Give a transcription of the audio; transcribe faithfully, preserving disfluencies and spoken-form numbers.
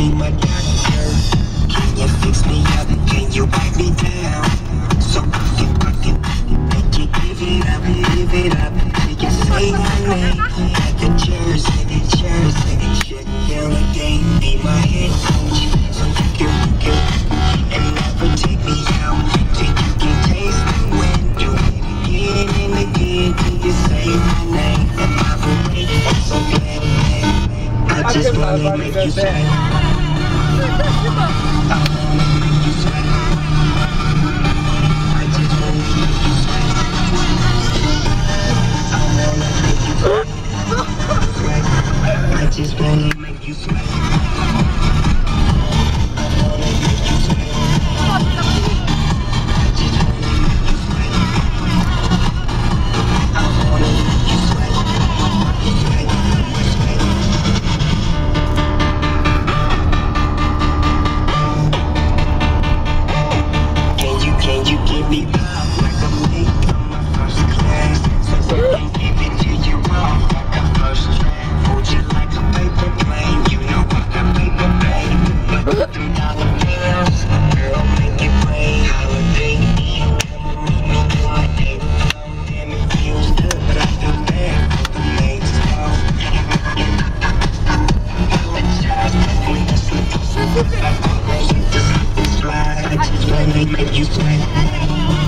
be my doctor? Can you fix me up? Can you wipe me down? So fucking, fucking, make you give it up, give it up. You can say my name like the jersey, the jersey. Shut down the game, be my head coach. So you can, you can, and never take me out till you can taste the wind. Do it again and again till you say my name. And I will wait, I'm so glad. I just wanna make you sweat. I wanna make you sweat. I just wanna make you sweat. I wanna make you sweat. I just wanna make you sweat. I wanna make you sweat. I just wanna make you sweat. I wanna make you sweat. Sweat, sweat. Can you, can you give me love like I'm late from my first class? So I can give it to you raw like a first draft. Hold you like a paper plane, you know I got paper pain. But them dollar bills, girl, make it rain. Holiday Eve, come meet me in my April. Damn, it feels good, but I feel bad for the late slow. Apologize, but we just slip. I just wanna make you sweat.